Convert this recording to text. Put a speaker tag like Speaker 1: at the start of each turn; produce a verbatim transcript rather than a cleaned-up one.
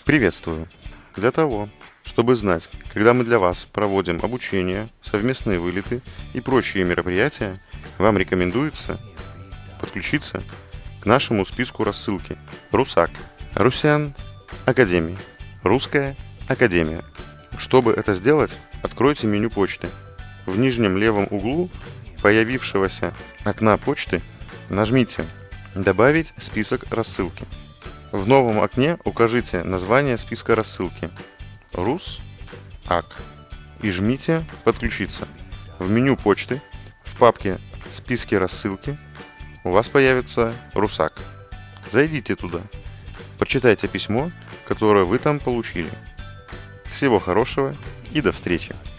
Speaker 1: Приветствую! Для того, чтобы знать, когда мы для вас проводим обучение, совместные вылеты и прочие мероприятия, вам рекомендуется подключиться к нашему списку рассылки РУСАК, Русян Академии, Русская Академия. Чтобы это сделать, откройте меню почты. В нижнем левом углу появившегося окна почты нажмите «Добавить список рассылки». В новом окне укажите название списка рассылки РУСАК и жмите «Подключиться». В меню почты в папке «Списки рассылки» у вас появится РУСАК. Зайдите туда, прочитайте письмо, которое вы там получили. Всего хорошего и до встречи!